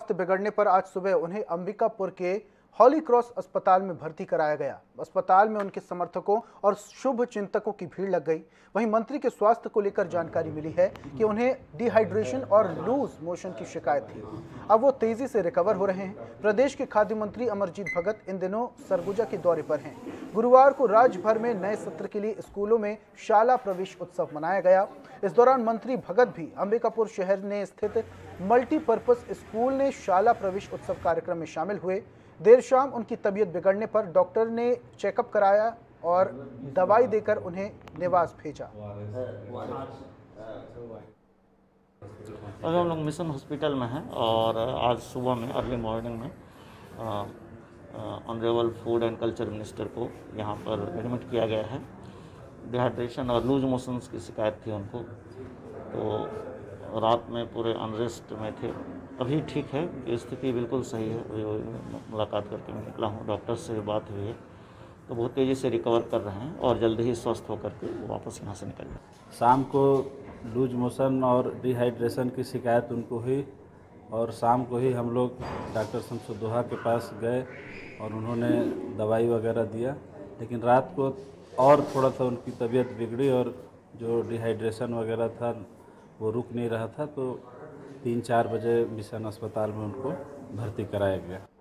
बिगड़ने पर आज सुबह उन्हें अंबिकापुर के हॉली क्रॉस अस्पताल में भर्ती कराया गया। अस्पताल में उनके समर्थकों और शुभ चिंतकों की भीड़ लग गई। वहीं मंत्री के स्वास्थ्य को लेकर जानकारी मिली है कि उन्हें डिहाइड्रेशन और लूज मोशन की शिकायत थी। अब वो तेजी से रिकवर हो रहे हैं। प्रदेश के खाद्य मंत्री अमरजीत भगत इन दिनों सरगुजा के दौरे पर हैं। गुरुवार को राज्य भर में नए सत्र के लिए स्कूलों में शाला प्रवेश उत्सव मनाया गया। इस दौरान मंत्री भगत भी अंबिकापुर शहर में स्थित मल्टीपर्पज स्कूल ने शाला प्रवेश उत्सव कार्यक्रम में शामिल हुए। देर शाम उनकी तबीयत बिगड़ने पर डॉक्टर ने चेकअप कराया और दवाई देकर उन्हें निवास भेजा। अभी हम लोग मिशन हॉस्पिटल में हैं और आज सुबह में अर्ली मॉर्निंग में honourable food and culture minister को यहाँ पर एडमिट किया गया है। डिहाइड्रेशन और लूज मोशंस की शिकायत थी उनको, तो रात में पूरे अनरेस्ट में थे। अभी ठीक है, स्थिति बिल्कुल सही है। अभी मुलाकात करके मैं निकला हूँ, डॉक्टर से बात हुई है, तो बहुत तेज़ी से रिकवर कर रहे हैं और जल्द ही स्वस्थ होकर के वो वापस यहाँ से निकल जाए। शाम को लूज मोशन और डिहाइड्रेशन की शिकायत उनको हुई और शाम को ही हम लोग डॉक्टर शमसुद्दोहा के पास गए और उन्होंने दवाई वगैरह दिया, लेकिन रात को और थोड़ा सा उनकी तबीयत बिगड़ी और जो डिहाइड्रेशन वगैरह था वो रुक नहीं रहा था, तो 3-4 बजे मिशन अस्पताल में उनको भर्ती कराया गया।